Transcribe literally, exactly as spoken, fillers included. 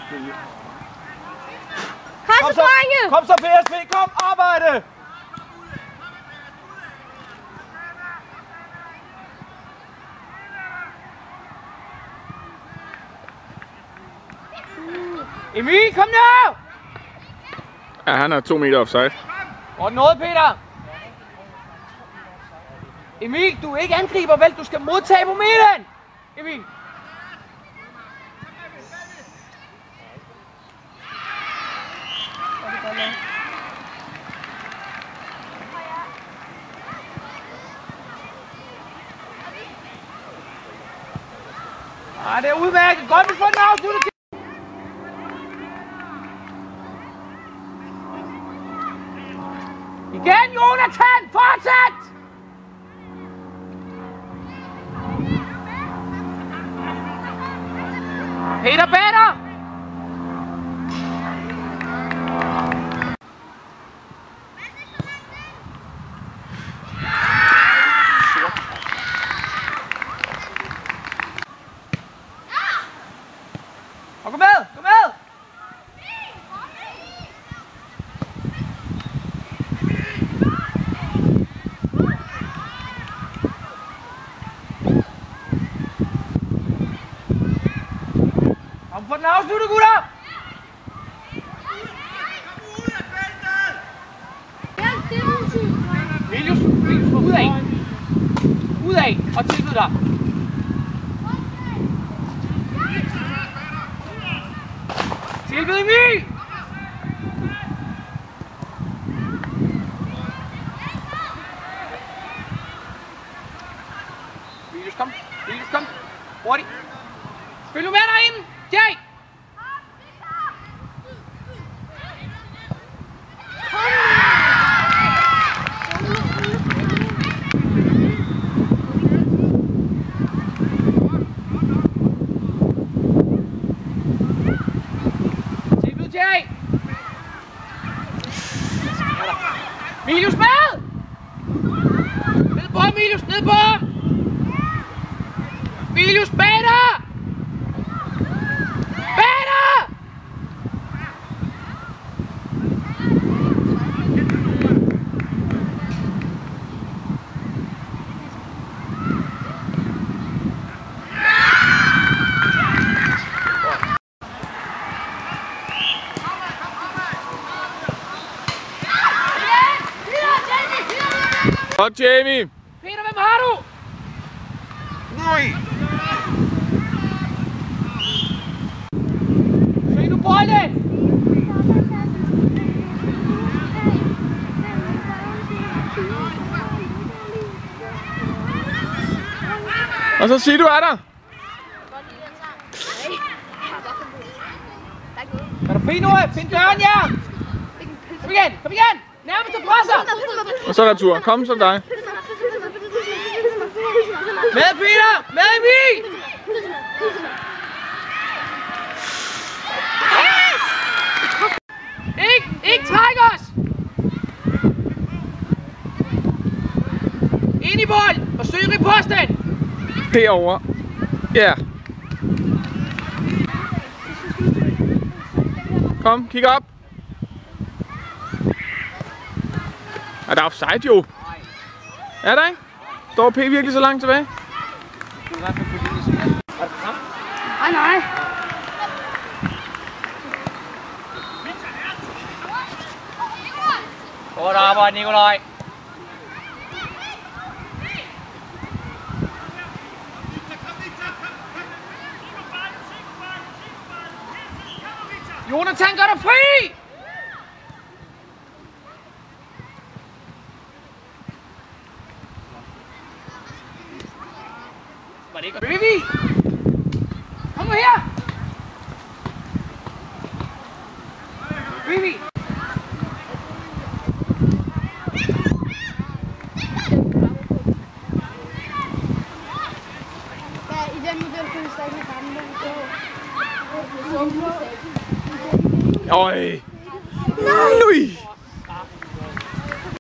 Kom så, drenge! Kom så, P S V! Kom, arbejde! Emil, kom nu! Ja, han er to meter offside. Og noget, Peter! Emil, du er ikke angriber, vel? Du skal modtage på midten! Emil! Ah, det er udmærket. Godt, vi får den afsluttet. Igen, Jonathan! Fortsæt! Peter Bader! Og gå med! Gå med! Kom for den afslutte, gutter! Milius, Milius, ud af! Ud af og tilbyd dig! Tilbyd Emil! Milius, kom! Milius, kom! Hurtigt! Spil nu med derinde! Jay! Tilbyd Jay! Milius med! Ned på ham, Milius! Ned på ham! Milius bag dig! Godt, Jamie! Peter, hvem har du? Ui! Se nu bolden! Og så siger du, er der? Er du fri nu? Find døren, ja! Kom igen, kom igen! Nærmest til presser! Og så er der tur. Kom, så er dig. Med Peter! Med Emil! Ikke, ikke træk os! Ind i bold og søg riposten! Derovre. Ja. Yeah. Kom, kig op. Er der offside jo? Er der ikke? Står P virkelig så langt tilbage? Nej, nej. Godt arbejde, Nikolaj. Jonathan, gør dig fri! Var det ikke? Vivi! Kom nu her! Vivi! Ja, i den model kunne vi stadig ramme den. Øj! Nej!